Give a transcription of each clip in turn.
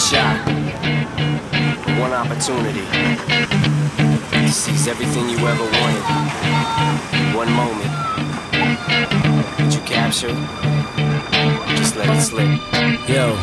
shot, one opportunity to seize everything you ever wanted. One moment that you captured, just let it slip. Yo.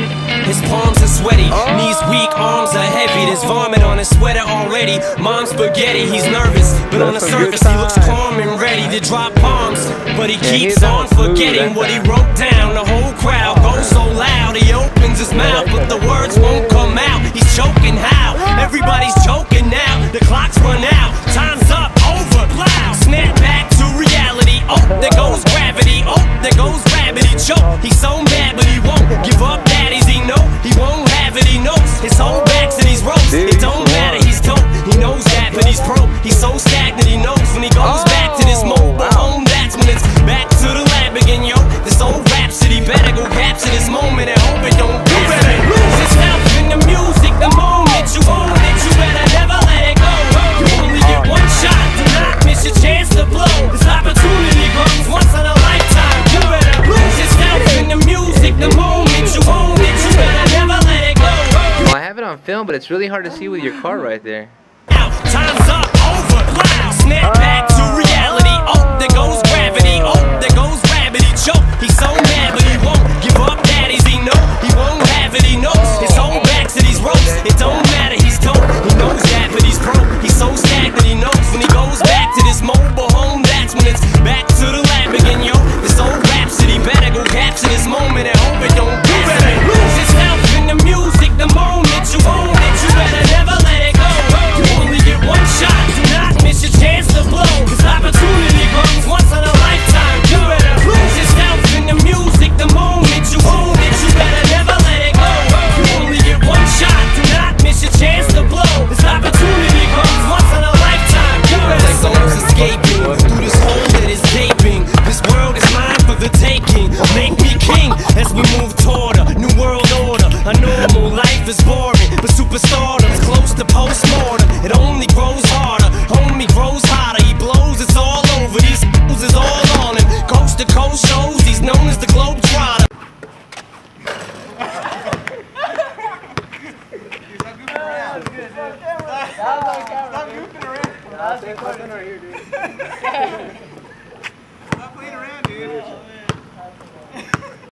His palms are sweaty, knees weak, arms are heavy. There's vomit on his sweater already. Mom's spaghetti, he's nervous, but on the surface he looks calm and ready to drop bombs. But he keeps on forgetting what he wrote down. The whole crowd goes so loud, he opens his mouth, but the words won't come out. He's choking how? Everybody's choking now. The clock's run out, time's up, over, loud. Snap back to reality. Oh, there goes gravity. Oh, there goes gravity. Choke. He's so mad, but he won't give up. Daddies, he know he won't have it. He knows his whole back's to these ropes. It don't matter, he's dope. He knows that, but he's broke. He's so stagnant. He knows when he goes back to this mobile home. That's when it's back to the lab again, yo. This old rhapsody better go capture this moment and hope it don't. You better lose yourself in the music. The moment you own it, you better never let it go. You only get one shot. Do not miss your chance to blow. This opportunity comes once in a lifetime. You better lose yourself in the music. The moment you own it, you better never let it go. Well, I have it on film, but it's really hard to see with your car right there. Time's up, over, loud. Snap back to reality. Oh, there goes gravity. Oh, there goes gravity. Choke. He's so mad, but he won't give up. Daddies, he know he won't have it. He knows his whole back to these ropes. It don't matter, he's dope. He knows that, but he's broke. He's so stagnant. He knows when he goes back to this mobile home. That's when it's back to the lab again, yo. This old rhapsody better go capture this moment and hope it don't. You better lose yourself in the music. The moment you own it, you better never let it go. You only get one shot. Do not miss your chance to blow. This opportunity comes once in a lifetime. You better lose yourself in the music. The moment you own it, you better never let it go. You only get one shot. Do not miss your chance to blow. This opportunity comes once in a lifetime. You better souls escaping through this hole that is gaping. This world is mine for the taking. Make me king as we move toward a new world order. A normal life is boring, but superstardom's close to postmortem.